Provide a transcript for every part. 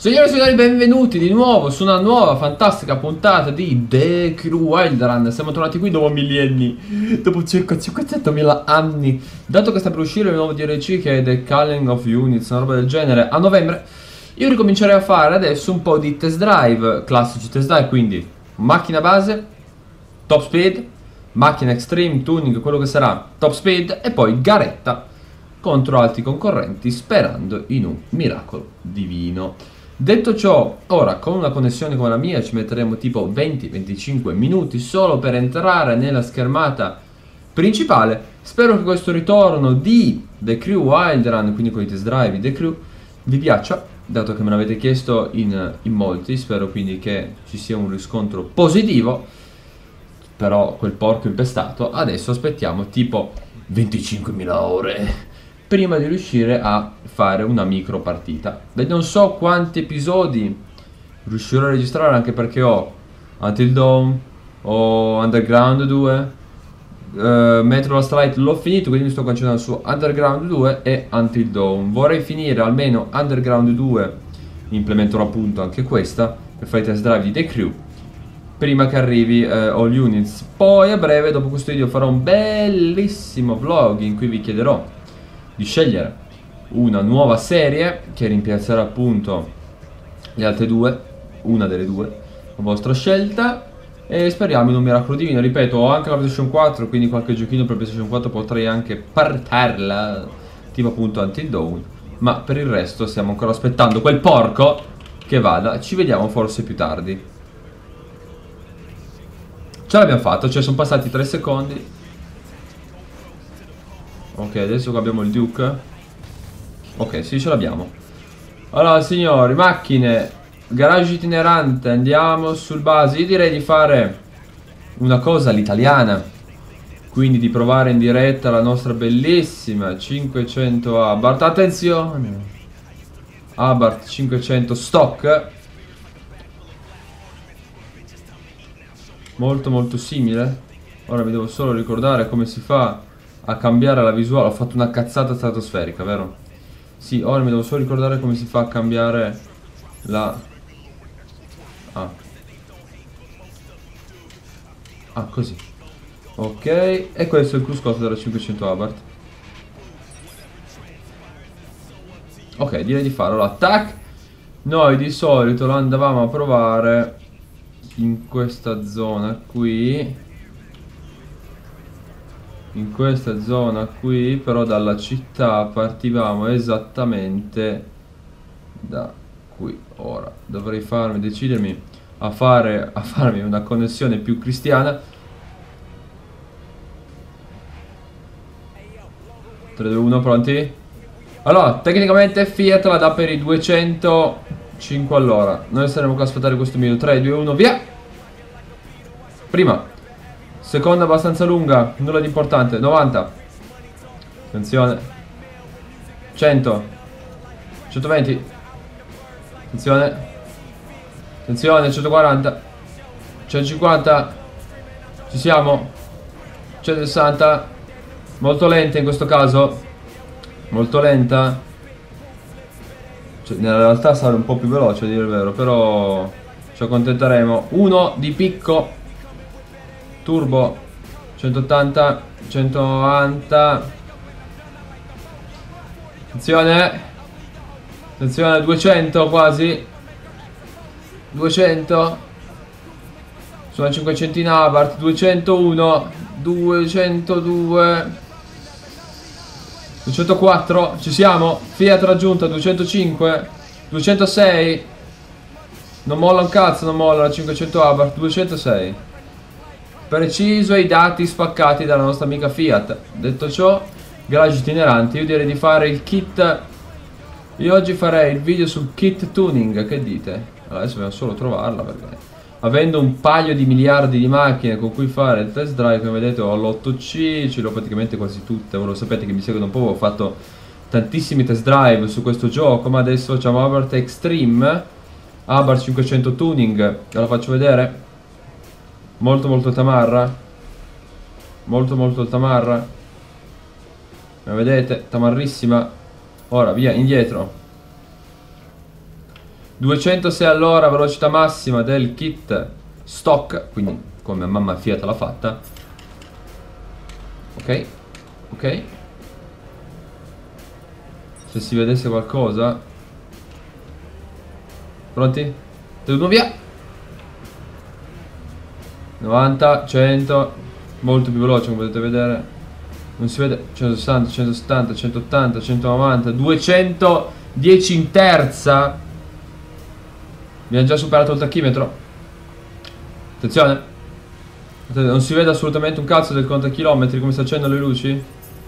Signore e signori, benvenuti di nuovo su una nuova fantastica puntata di The Crew Wildrun. Siamo tornati qui dopo millenni, dopo circa 500.000 anni. Dato che sta per uscire il nuovo DLC che è The Calling of Units, una roba del genere, a novembre, io ricomincerei a fare adesso un po' di test drive, classici test drive, quindi macchina base, top speed, macchina extreme, tuning, quello che sarà, top speed, e poi garetta contro altri concorrenti, sperando in un miracolo divino. Detto ciò, ora con una connessione come la mia ci metteremo tipo 20-25 minuti solo per entrare nella schermata principale. Spero che questo ritorno di The Crew Wildrun, quindi con i test drive di The Crew, vi piaccia, dato che me l'avete chiesto in molti. Spero quindi che ci sia un riscontro positivo. Però quel porco impestato, adesso aspettiamo tipo 25.000 ore prima di riuscire a fare una micro partita. Beh, non so quanti episodi riuscirò a registrare, anche perché ho Until Dawn, ho Underground 2, Metro Last Light l'ho finito, quindi mi sto concentrando su Underground 2 e Until Dawn. Vorrei finire almeno Underground 2, implementerò appunto anche questa per fare i test drive di The Crew prima che arrivi All Units. Poi a breve, dopo questo video, farò un bellissimo vlog in cui vi chiederò di scegliere una nuova serie che rimpiazzerà appunto le altre due, una delle due, a vostra scelta, e speriamo in un miracolo divino. Ripeto, ho anche la PlayStation 4, quindi qualche giochino per PlayStation 4 potrei anche partarla, tipo appunto Until Dawn, ma per il resto stiamo ancora aspettando quel porco che vada. Ci vediamo forse più tardi. Ce l'abbiamo fatto, cioè sono passati 3 secondi. Ok, adesso qua abbiamo il Duke. Ok, sì, ce l'abbiamo. Allora, signori, macchine, garage itinerante, andiamo sul base. Io direi di fare una cosa all'italiana, quindi di provare in diretta la nostra bellissima 500 Abarth. Attenzione, Abarth 500 stock, molto molto simile. Ora mi devo solo ricordare come si fa a cambiare la visuale. Ho fatto una cazzata stratosferica, vero? Sì, ora mi devo solo ricordare come si fa a cambiare la... così. Ok, e questo è il cruscotto della 500 Abarth. Ok, direi di farlo. L'attack noi di solito lo andavamo a provare in questa zona qui, però dalla città partivamo esattamente da qui. Ora dovrei decidermi a farmi una connessione più cristiana. 3, 2, 1, pronti? Allora, tecnicamente Fiat la dà per i 205 all'ora. Noi saremo qua a aspettare questo minuto. 3, 2, 1, via! Prima. Seconda abbastanza lunga, nulla di importante. 90. Attenzione. 100. 120. Attenzione. Attenzione, 140. 150. Ci siamo. 160. Molto lenta in questo caso. Molto lenta. Cioè, nella realtà sarà un po' più veloce, a dire il vero, però ci accontenteremo. 1 di picco. Turbo 180, 190. Attenzione. Attenzione, 200 quasi. 200. Sono 500 in Abarth. 201, 202, 204. Ci siamo. Fiat raggiunta. 205, 206. Non molla un cazzo, non molla la 500 Abarth. 206. Preciso i dati spaccati dalla nostra amica Fiat. Detto ciò, garage itineranti, io direi di fare il kit. Io oggi farei il video sul kit tuning, che dite? Allora, adesso dobbiamo solo trovarla, perché avendo un paio di miliardi di macchine con cui fare il test drive, come vedete ho l'8C, ce l'ho praticamente quasi tutte. Voi lo sapete che mi seguono un po', ho fatto tantissimi test drive su questo gioco, ma adesso facciamo Abarth Extreme, Abarth 500 tuning, ve la faccio vedere. Molto molto tamarra. Molto molto tamarra. Come vedete, tamarrissima. Ora via, indietro. 206 all'ora, velocità massima del kit stock, quindi come mamma Fiat l'ha fatta. Ok, ok. Se si vedesse qualcosa. Pronti? 3, 2, via. 90, 100. Molto più veloce come potete vedere. Non si vede. 160, 170, 180, 190, 210 in terza. Abbiamo già superato il tachimetro. Attenzione. Non si vede assolutamente un cazzo del contachilometri. Come sta accendendo le luci?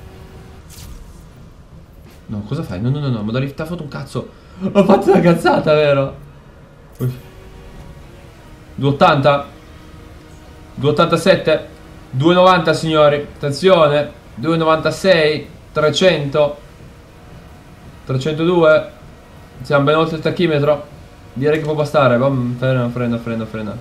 No, cosa fai? No, no, no, no, modalità foto un cazzo. Ho fatto una cazzata, vero? 280, 287, 290 signori. Attenzione. 296, 300, 302. Siamo ben oltre il tachimetro. Direi che può bastare. Frena, frena, frena, frena.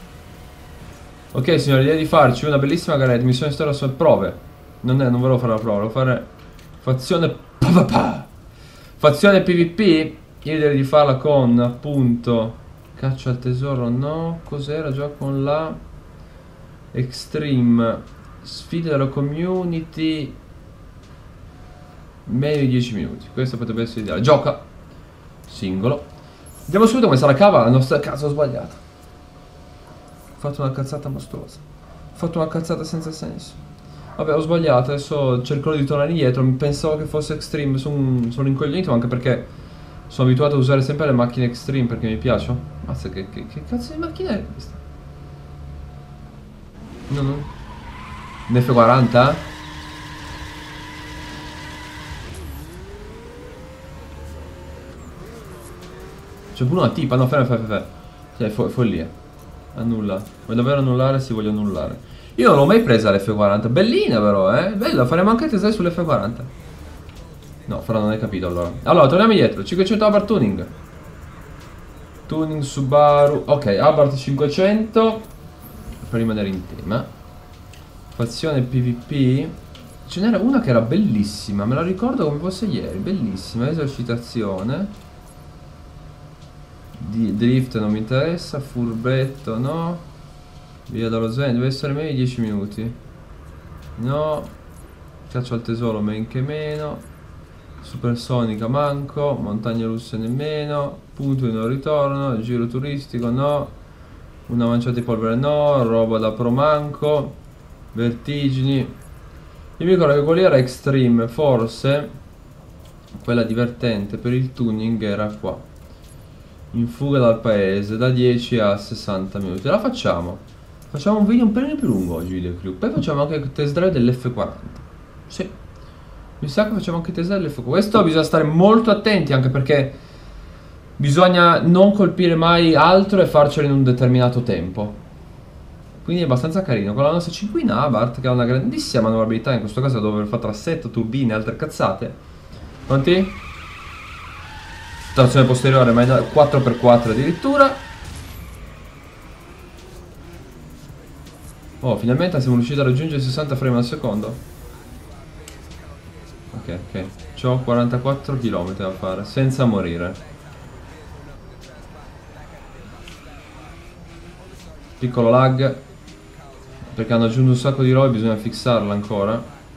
Ok signori, direi di farci una bellissima gara di missione storia sulle prove. Non volevo fare la prova, volevo fare fazione fazione PvP. Io direi di farla con appunto caccia al tesoro, no? Cos'era già con la Extreme sfida della community, meno di 10 minuti. Questo potrebbe essere ideale. Gioca singolo. Vediamo subito come sarà cava la nostra casa. Ho sbagliato. Ho fatto una cazzata mostruosa. Ho fatto una cazzata senza senso. Vabbè, ho sbagliato. Adesso cercherò di tornare indietro. Pensavo che fosse Extreme. Sono incoglionito anche perché sono abituato a usare sempre le macchine Extreme perché mi piacciono. Mazza, che cazzo di macchina è questa? No. Un F40? C'è pure una tipa. No, ferma. Cioè, follia. Annulla. Vuoi davvero annullare? Sì, voglio annullare. Io non l'ho mai presa l'F40. Bellina però, bella, faremo anche tesoro sull'F40. No, Fra non hai capito allora. Allora, torniamo indietro. 500 Abarth tuning. Tuning Subaru. Ok, Abarth 500. Per rimanere in tema. Fazione PvP. Ce n'era una che era bellissima. Me la ricordo come fosse ieri. Bellissima. Esercitazione. Drift non mi interessa. Furbetto no. Via dallo zen. Deve essere meno di 10 minuti. No. Caccia al tesoro men che meno. Supersonica manco. Montagne russe nemmeno. Punto di non ritorno. Giro turistico no. Una manciata di polvere no. Roba da pro manco. Vertigini. Io mi ricordo che quello era Extreme. Forse quella divertente per il tuning era qua. In fuga dal paese da 10 a 60 minuti. La facciamo. Facciamo un video un pelino più lungo oggi video crew. Poi facciamo anche il test drive dell'F40. Sì. Mi sa che facciamo anche il test drive dell'F40. Questo bisogna stare molto attenti anche perché bisogna non colpire mai altro e farcelo in un determinato tempo. Quindi è abbastanza carino. Con la nostra cinquina Abarth che ha una grandissima manovrabilità. In questo caso dove fa trassetto, turbine e altre cazzate. Pronti? Trazione posteriore ma 4x4 addirittura. Oh, finalmente siamo riusciti a raggiungere 60 frame al secondo. Ok. C'ho 44 km da fare senza morire. Piccolo lag perché hanno aggiunto un sacco di roba e bisogna fissarla ancora.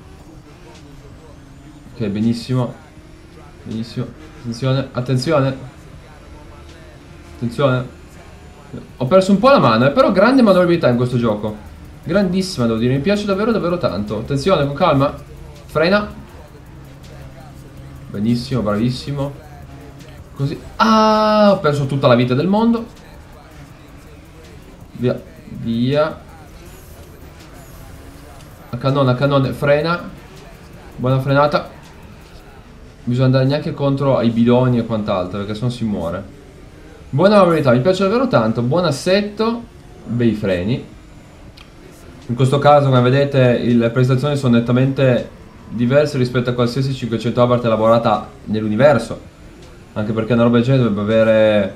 Ok, benissimo. Attenzione. Ho perso un po' la mano, però grande manovrabilità in questo gioco. Grandissima devo dire, mi piace davvero tanto. Attenzione, con calma. Frena. Benissimo, bravissimo. Così. Ah, ho perso tutta la vita del mondo. Via. A cannone, frena. Buona frenata. Bisogna andare neanche contro ai bidoni e quant'altro perché sennò si muore. Buona mobilità, mi piace davvero tanto. Buon assetto. Bei freni. In questo caso come vedete le prestazioni sono nettamente diverse rispetto a qualsiasi 500 Abarth elaborata nell'universo. Anche perché una roba del genere dovrebbe avere,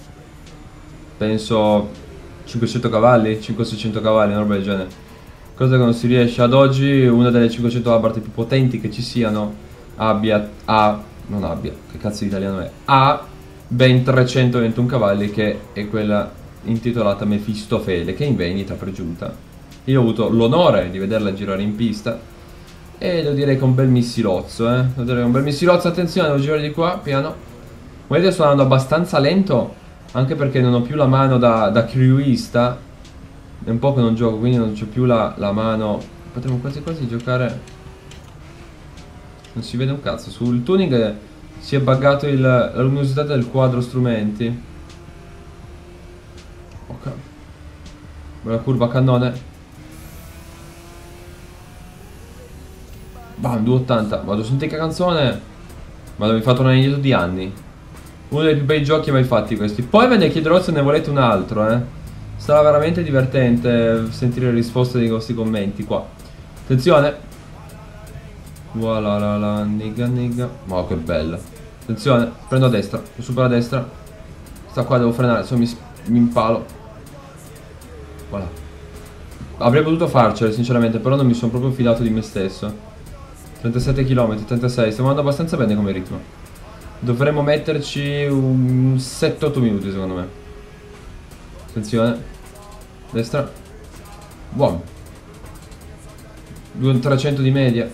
penso, 500 cavalli, 500-600 cavalli, una roba del genere. Cosa che non si riesce ad oggi. Una delle 500 Abarth più potenti che ci siano ha ben 321 cavalli, che è quella intitolata Mefistofele, che è in vendita per giunta. Io ho avuto l'onore di vederla girare in pista e devo dire che è un bel missilozzo, Devo dire che è un bel missilozzo. Attenzione, devo girare di qua, piano. Vedete, sto andando abbastanza lento, anche perché non ho più la mano da crewista. È un po' che non gioco, quindi non c'ho più la mano. Potremmo quasi quasi giocare. Non si vede un cazzo. Sul tuning si è buggato la luminosità del quadro strumenti. Ok. Bella curva cannone. Bam, 280. Vado, senti che canzone. Ma l'avevi fatto un aneddoto di anni. Uno dei più bei giochi mai fatti questi. Poi ve ne chiederò se ne volete un altro, Sarà veramente divertente sentire le risposte dei vostri commenti qua. Attenzione. Voilà, la nigga nigga. Ma che bella. Attenzione, prendo a destra, supero a destra. Sta qua, devo frenare, se no mi impalo. Voilà. Avrei potuto farcela sinceramente, però non mi sono proprio fidato di me stesso. 37 km, 36, stiamo andando abbastanza bene come ritmo. Dovremmo metterci un 7-8 minuti secondo me. Attenzione. Destra. Buono. 300 di media.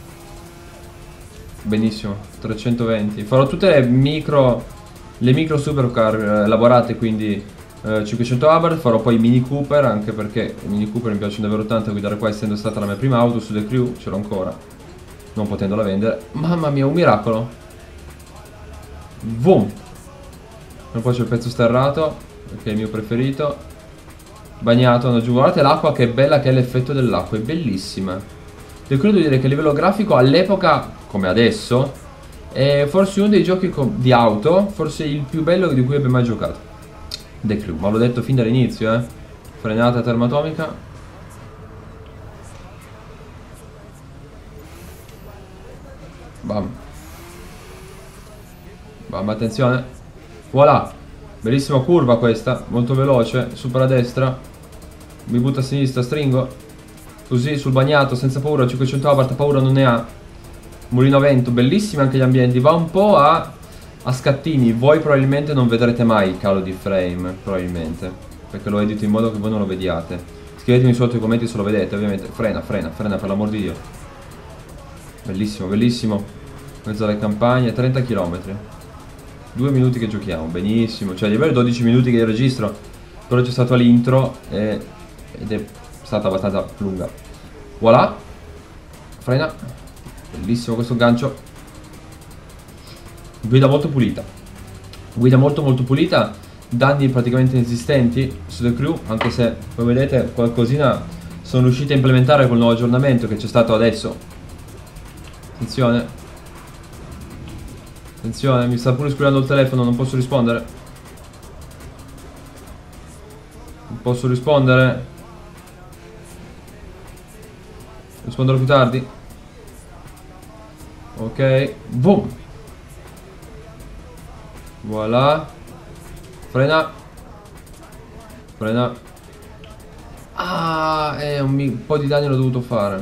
Benissimo. 320. Farò tutte le micro supercar elaborate, quindi 500 Abarth. Farò poi Mini Cooper, anche perché i Mini Cooper mi piacciono davvero tanto guidare qua, essendo stata la mia prima auto su The Crew. Ce l'ho ancora, non potendola vendere. Mamma mia, un miracolo. Boom. E poi c'è il pezzo sterrato, che è il mio preferito. Bagnato, hanno giù. Guardate l'acqua, che bella che è l'effetto dell'acqua, è bellissima. Io credo di dire che a livello grafico all'epoca, come adesso, è forse uno dei giochi di auto, forse il più bello di cui abbia mai giocato. The Crew, ma l'ho detto fin dall'inizio, Frenata termoatomica. Bam. Bam, attenzione. Voilà. Bellissima curva questa, molto veloce. Supera a destra. Mi butta a sinistra, stringo. Così sul bagnato, senza paura. 500 Abarth, paura non ne ha. Mulino a vento, bellissimi anche gli ambienti. Va un po' a scattini. Voi probabilmente non vedrete mai il calo di frame, probabilmente, perché lo edito in modo che voi non lo vediate. Scrivetemi sotto i commenti se lo vedete, ovviamente. Frena, frena, frena, per l'amor di Dio. Bellissimo, bellissimo. Mezzo alle campagne, 30 km. 2 minuti che giochiamo, benissimo. Cioè, di avere 12 minuti che io registro, però c'è stato l'intro ed è stata abbastanza lunga. Voilà. Frena. Bellissimo questo gancio. Guida molto pulita. Guida molto molto pulita. Danni praticamente inesistenti su The Crew, anche se come vedete qualcosina sono riusciti a implementare col nuovo aggiornamento che c'è stato adesso. Attenzione. Attenzione, mi sta pure squillando il telefono, non posso rispondere. Non posso rispondere. Risponderò più tardi. Ok, boom. Voilà. Frena. Frena. Ah, un po' di danni l'ho dovuto fare.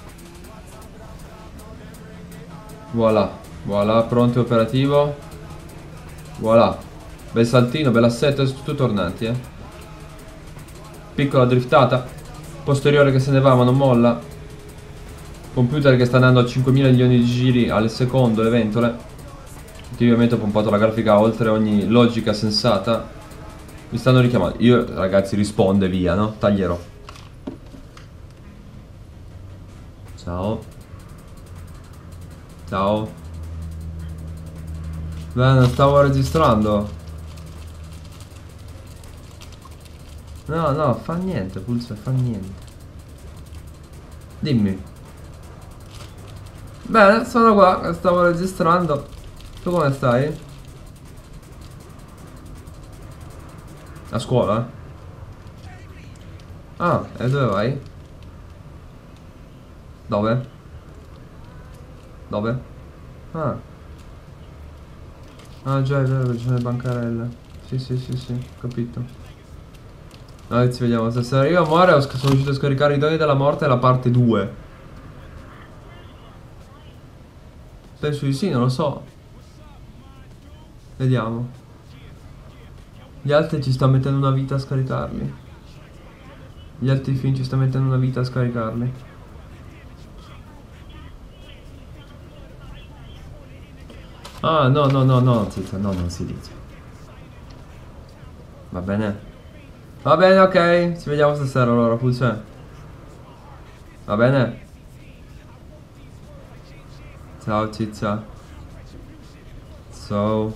Voilà. Voilà, pronto e operativo. Voilà. Bel saltino, bel assetto, adesso tutto tornanti, Piccola driftata. Posteriore che se ne va ma non molla. Computer che sta andando a 5.000 milioni di giri al secondo, le ventole. Che ovviamente ho pompato la grafica oltre ogni logica sensata. Mi stanno richiamando. Io, ragazzi, risponde via, no? Taglierò. Ciao. Ciao. Bene, stavo registrando. No, no, fa niente, Pulse, fa niente. Dimmi. Bene, sono qua, stavo registrando. Tu come stai? A scuola? Ah, e dove vai? Dove? Dove? Ah. Ah già, è vero che ci sono le bancarelle. Sì, sì, sì, sì, capito. Allora, ci vediamo. Se arriva a muore, sono riuscito a scaricare i doni della morte la parte 2. Penso di sì, non lo so. Vediamo. Gli altri ci sta mettendo una vita a scaricarli. Gli altri film ci sta mettendo una vita a scaricarli. Ah, no, no, no, no, zitto, no, non si dice. Va bene. Va bene, ok. Ci vediamo stasera allora, Pulce. Va bene? Ciao, ciccia. Ciao.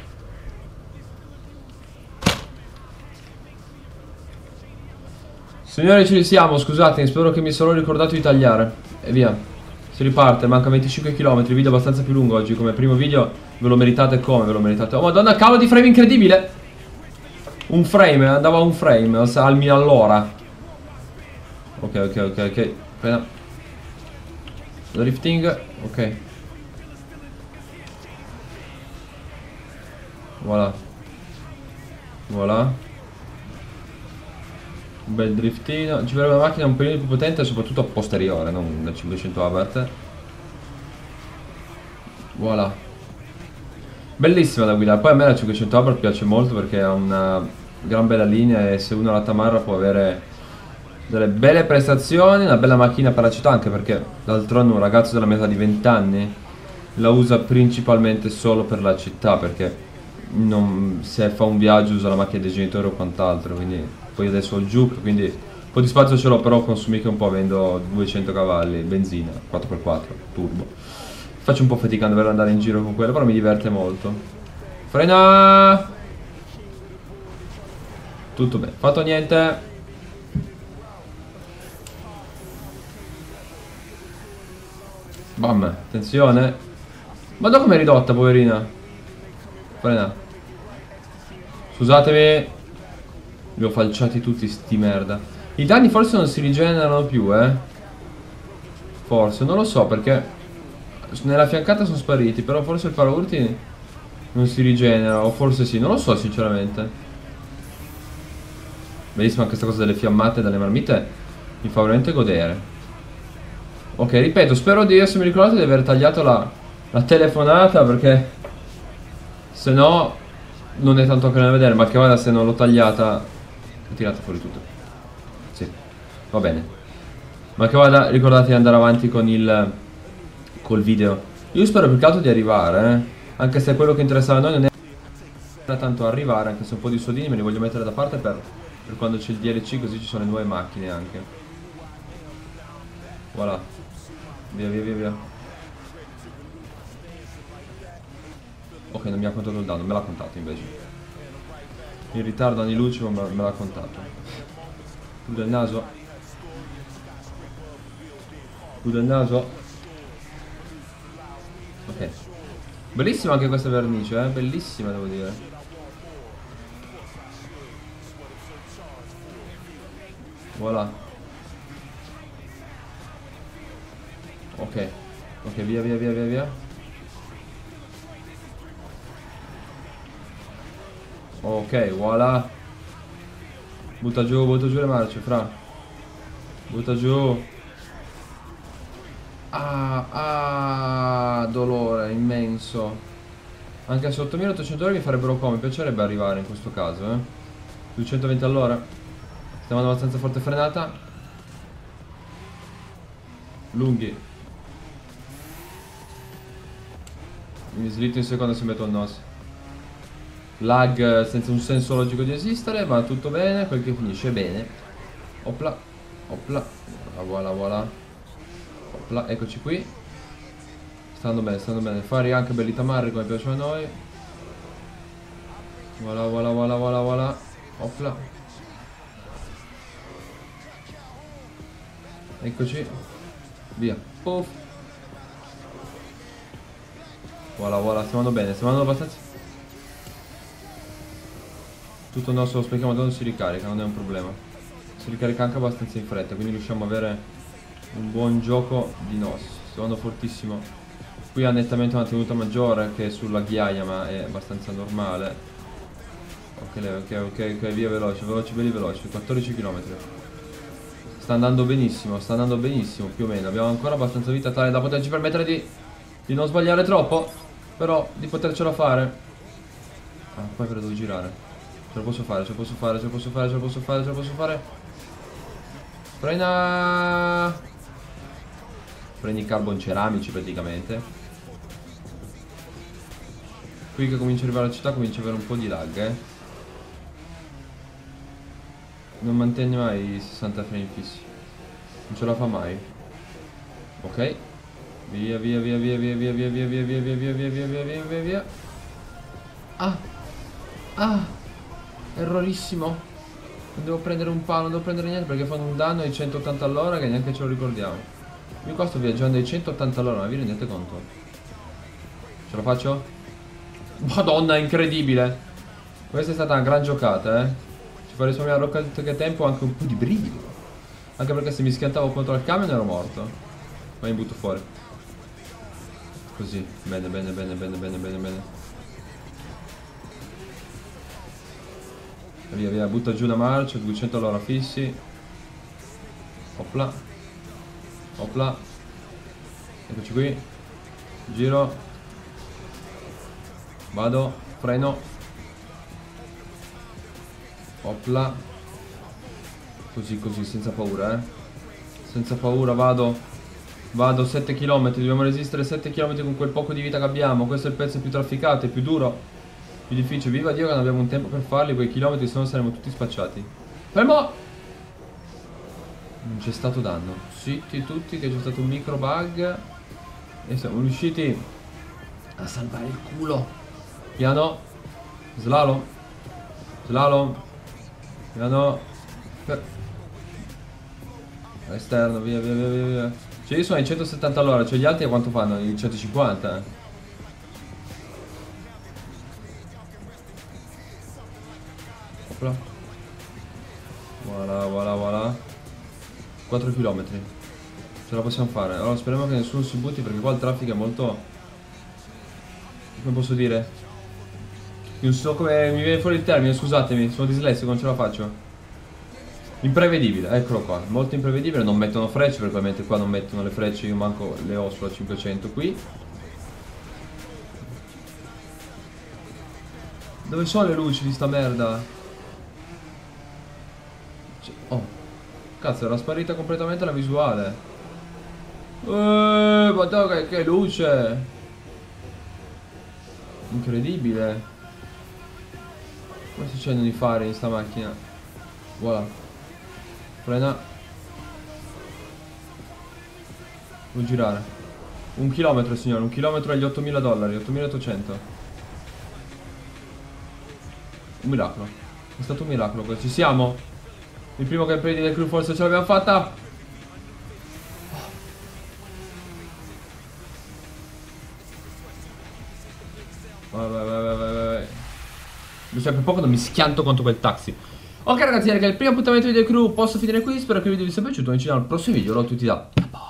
Signori, ci siamo, scusatemi, spero che mi sono ricordato di tagliare. E via. Si riparte, manca 25 km, video abbastanza più lungo oggi. Come primo video ve lo meritate come ve lo meritate. Oh madonna, cavolo di frame incredibile! Un frame, andava a un frame, all'ora. Ok, ok, ok, ok. Appena. Drifting, ok. Voilà. Voilà. Un bel driftino. Ci vorrebbe una macchina un pelino più potente, soprattutto a posteriore, non da 500 watt. Voilà. Bellissima da guidare. Poi a me la 500 watt piace molto perché ha una gran bella linea e se uno la tamarra può avere delle belle prestazioni, una bella macchina per la città, anche perché d'altronde un ragazzo della metà di 20 anni la usa principalmente solo per la città, perché non, se fa un viaggio usa la macchina dei genitori o quant'altro, quindi poi adesso ho il Juke, quindi un po' di spazio ce l'ho, però consumi che un po' avendo 200 cavalli, benzina, 4x4, turbo. Faccio un po' fatica a dover andare in giro con quello, però mi diverte molto. Frena! Tutto bene, fatto niente. Bam, attenzione. Ma da com'è ridotta, poverina? Frena. Scusatemi. Li ho falciati tutti sti merda. I danni forse non si rigenerano più, Forse, non lo so perché nella fiancata sono spariti, però forse il paraurti non si rigenera, o forse sì, non lo so sinceramente. Bellissima anche questa cosa delle fiammate e delle marmite, mi fa veramente godere. Ok, ripeto, spero di essermi ricordato di aver tagliato la telefonata, perché se no non è tanto carino da vedere, ma che vada, se non l'ho tagliata ho tirato fuori tutto. Sì, va bene. Ma che vada, ricordate di andare avanti con col video. Io spero più che altro di arrivare, anche se quello che interessava a noi non era tanto arrivare, anche se un po' di soldini me li voglio mettere da parte per quando c'è il DLC, così ci sono le nuove macchine anche. Voilà. Via, via, via, via. Ok, non mi ha contato il danno, me l'ha contato invece. In ritardo anni luce, ma me l'ha contato. Chiudo il naso. Chiudo il naso. Ok. Bellissima anche questa vernice, bellissima devo dire. Voilà. Ok. Ok, via, via, via, via, via. Ok, voilà. Butta giù le marce, fra. Butta giù. Dolore immenso. Anche a 8800 ore mi farebbero come, mi piacerebbe arrivare in questo caso, 220 all'ora. Stiamo andando abbastanza forte frenata. Lunghi. Mi slitto in seconda se metto il NOS. Lag senza un senso logico di esistere, ma tutto bene, quel che finisce bene. Opla, opla, voilà, voilà. Opla, eccoci qui. Stanno bene. Fari anche belli tamarri come piace a noi. Voilà, voilà, voilà, voilà, voilà. Opla. Eccoci. Via. Puff. Voilà, voilà, stiamo andando bene, stiamo andando abbastanza. Tutto il nostro specchio non si ricarica, non è un problema. Si ricarica anche abbastanza in fretta, quindi riusciamo ad avere un buon gioco di NOS. Stiamo andando fortissimo. Qui ha nettamente una tenuta maggiore che sulla ghiaia, ma è abbastanza normale. Ok, via veloce, belli veloci, 14 km. Sta andando benissimo, più o meno. Abbiamo ancora abbastanza vita tale da poterci permettere di non sbagliare troppo, però di potercela fare. Poi però devo girare. Ce la posso fare, ce la posso fare, ce la posso fare, ce la posso fare, ce la posso fare. Frena. Prendi i carbon ceramici praticamente. Qui che comincia ad arrivare alla città comincia ad avere un po' di lag, Non mantiene mai i 60 frame fissi. Non ce la fa mai. Ok. Via, via, via, via, via, via, via, via, via, via, via, via, via, via, via, via, via, via. Ah. Ah. Errorissimo. Non devo prendere un palo, non devo prendere niente perché fanno un danno ai 180 all'ora che neanche ce lo ricordiamo. Io qua sto viaggiando ai 180 all'ora, ma vi rendete conto? Ce la faccio? Madonna, incredibile. Questa è stata una gran giocata, Ci fa risparmiare qualche tempo, anche un po' di brivido. Anche perché se mi schiantavo contro il camion ero morto. Ma mi butto fuori. Così, bene, bene, bene, bene, bene, bene, bene. Via, via, butta giù la marcia, 200 all'ora fissi. Opla. Opla. Eccoci qui. Giro. Vado. Freno. Opla. Così, così, senza paura, Senza paura, vado. Vado 7 km, dobbiamo resistere 7 km con quel poco di vita che abbiamo. Questo è il pezzo più trafficato, è più duro, più difficile. Viva Dio che non abbiamo un tempo per farli quei chilometri, se no saremo tutti spacciati. Fermo! Non c'è stato danno. Zitti tutti che c'è stato un micro bug. E siamo riusciti a salvare il culo. Piano. Slalom. Slalom. Piano. Esterno, via, via, via, via, via. Cioè io sono ai 170 all'ora, cioè gli altri a quanto fanno? I 150? Opla. Voilà, voilà, voilà. 4 km. Ce la possiamo fare. Allora speriamo che nessuno si butti perché qua il traffico è molto... Come posso dire? Non so come... Mi viene fuori il termine, scusatemi, sono dislessico, non ce la faccio. Imprevedibile, eccolo qua, molto imprevedibile, non mettono frecce perché ovviamente qua non mettono le frecce, io manco le ho sulla 500 qui. Dove sono le luci di sta merda? Oh, cazzo, era sparita completamente la visuale. Madonna che luce! Incredibile. Come succedono di fare in sta macchina? Voilà. Frena. Devo girare. 1 chilometro signore, 1 chilometro agli 8.000 dollari, 8.800. Un miracolo. È stato un miracolo questo. Ci siamo. Il primo gameplay del crew forse ce l'abbiamo fatta. Vai, vai, vai, vai, vai, vai. Cioè per poco non mi schianto contro quel taxi. Ok ragazzi, era il primo appuntamento del crew. Posso finire qui, spero che il video vi sia piaciuto. Noi ci vediamo al prossimo video. Allora tutti da...